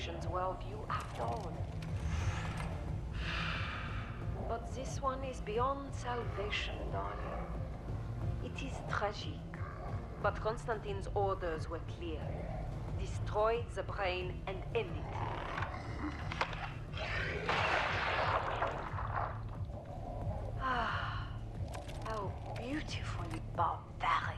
civilization's worldview after all. But this one is beyond salvation, darling. It is tragic. But Constantine's orders were clear. Destroy the brain and end it. Ah, how beautifully barbaric.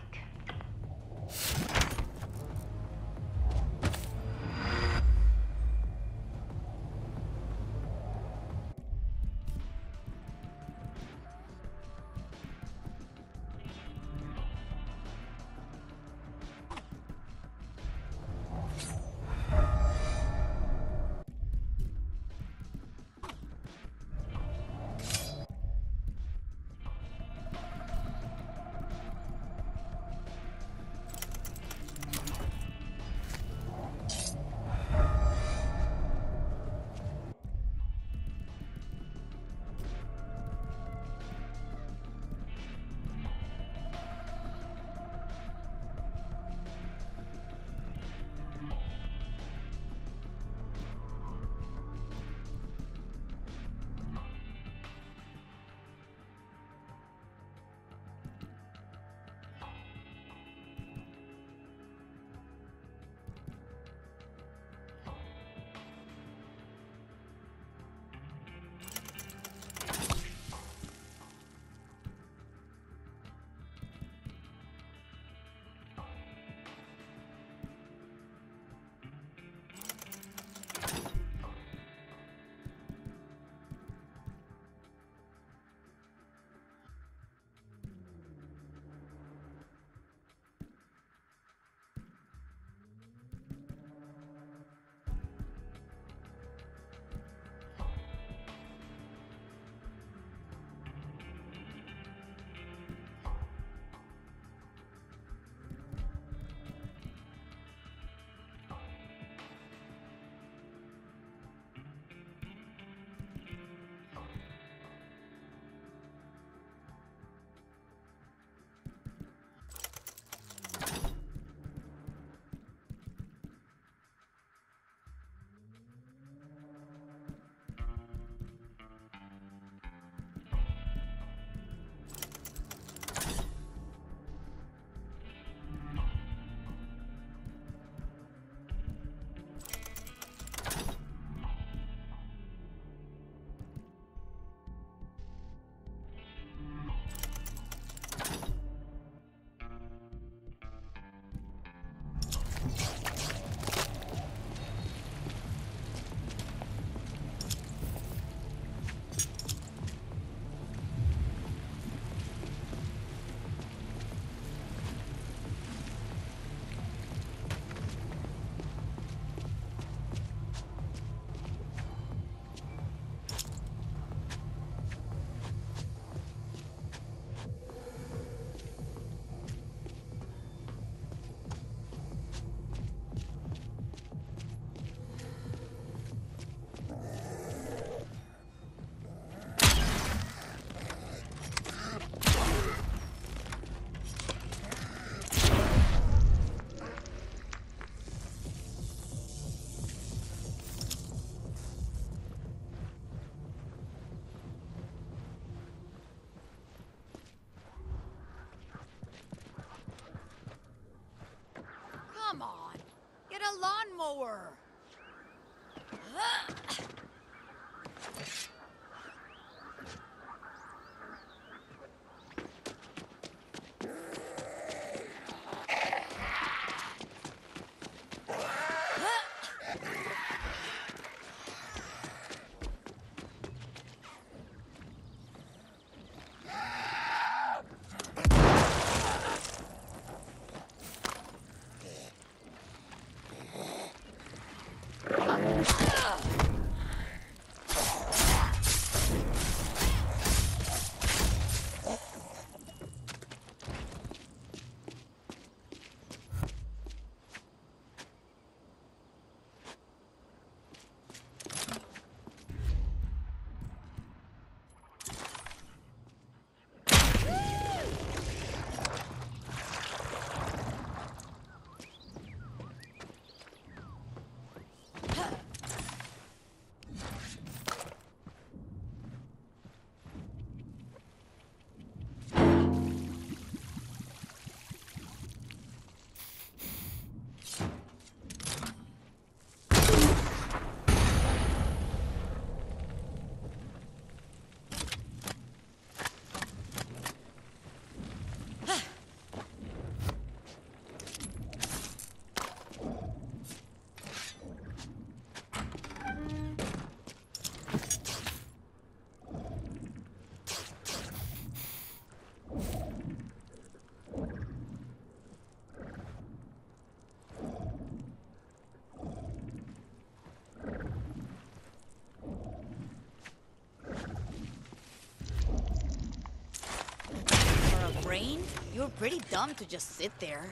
Come on, get a lawnmower. rain? You were pretty dumb to just sit there.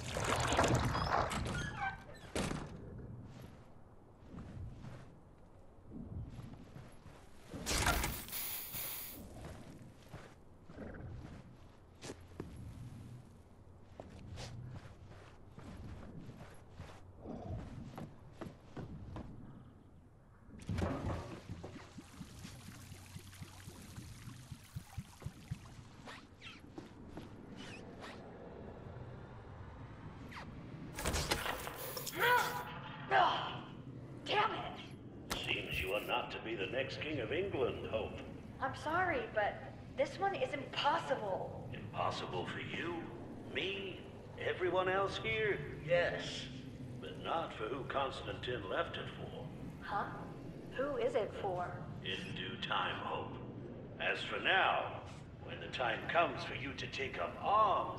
Damn it! Seems you are not to be the next King of England, Hope. I'm sorry, but this one is impossible. Impossible for you, me, everyone else here? Yes. But not for who Constantine left it for. Huh? Who is it for? In due time, Hope. As for now, when the time comes for you to take up arms,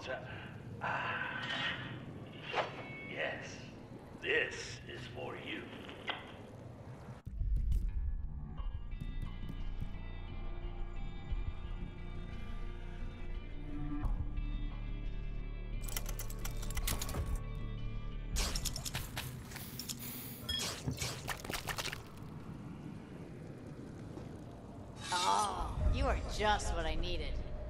yes, this is for you. Oh, you are just what I needed.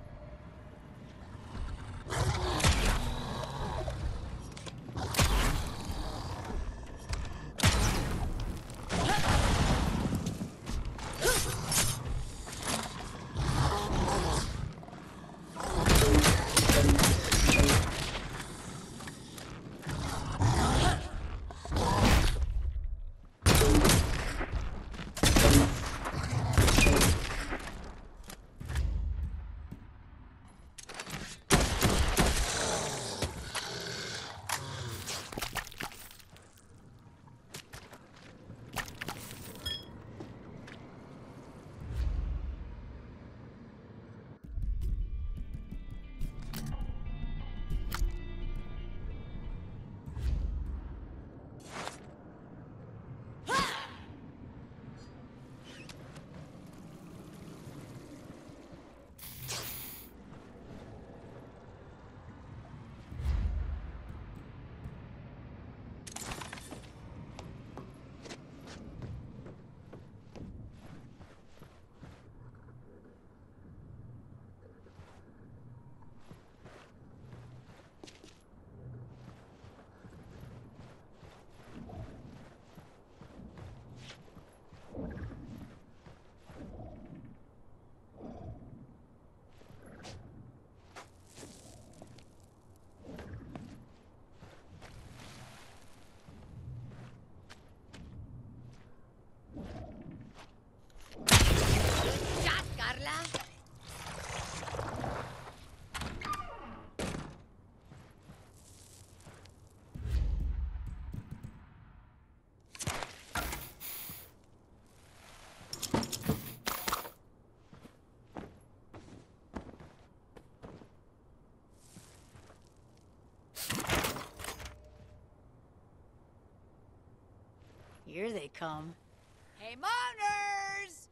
Here they come. Hey, mourners!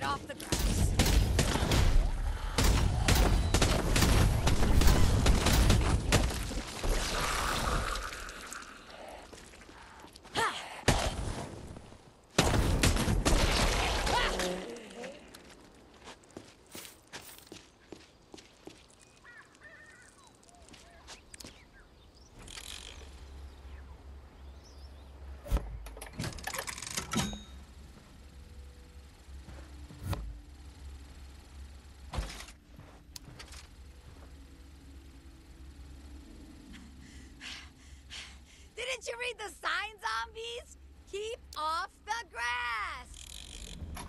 off the grass. Didn't you read the sign, zombies? Keep off the grass!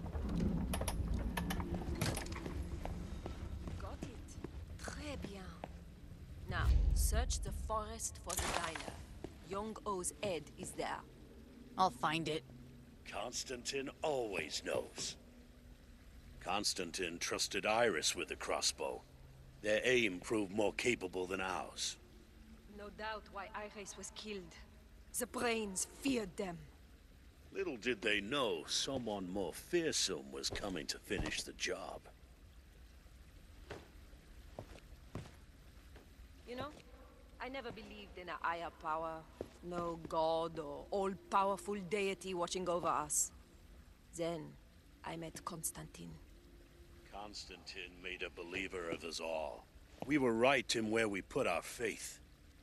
Got it. Très bien. Now, search the forest for the diner. Young O's head is there. I'll find it. Constantine always knows. Constantine trusted Iris with the crossbow. Their aim proved more capable than ours. No doubt why Iris was killed. The brains feared them. Little did they know someone more fearsome was coming to finish the job. You know, I never believed in a higher power. No god or all-powerful deity watching over us. Then, I met Constantine. Constantine made a believer of us all. We were right in where we put our faith.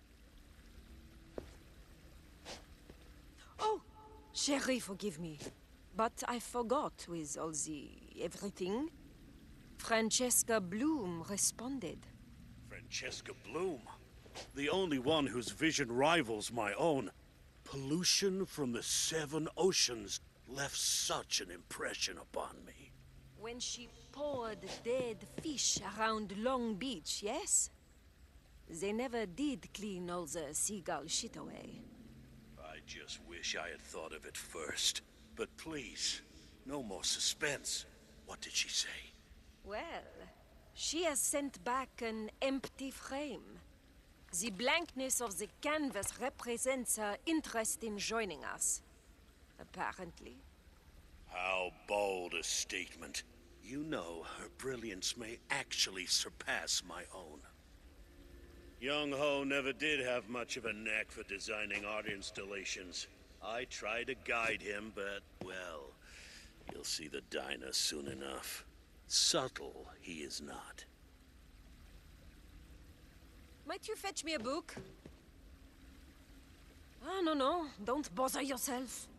Oh, Sherry, forgive me. But I forgot with all the everything. Francesca Bloom responded. Francesca Bloom, the only one whose vision rivals my own. Pollution from the 7 oceans left such an impression upon me. When she poured dead fish around Long Beach, yes? They never did clean all the seagull shit away. I just wish I had thought of it first. But please, no more suspense. What did she say? Well, she has sent back an empty frame. The blankness of the canvas represents her interest in joining us. Apparently. How bold a statement. You know, her brilliance may actually surpass my own. Young Ho never did have much of a knack for designing art installations. I tried to guide him, but, well, you'll see the diner soon enough. Subtle, he is not. Might you fetch me a book? Ah, no, don't bother yourself.